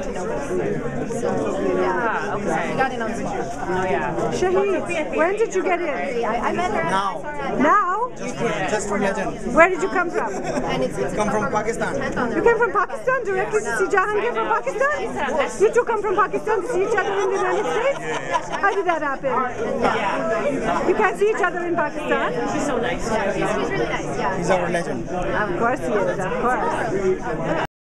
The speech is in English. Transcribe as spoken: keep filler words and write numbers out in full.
to know this. So, yeah, okay. We got in on Zoom. Oh, yeah. Shahid, when did you get in? I, I met her Now. Now? Just, just from legend. Where did you come from? And it's, it's Come from Pakistan. You came from Pakistan directly to see Jahangir from Pakistan? You two come from Pakistan to see each other in the United States? How did that happen? You can't see each other in Pakistan? She's so nice. He's, he's really nice, yeah. He's our legend. Of course he is, of course.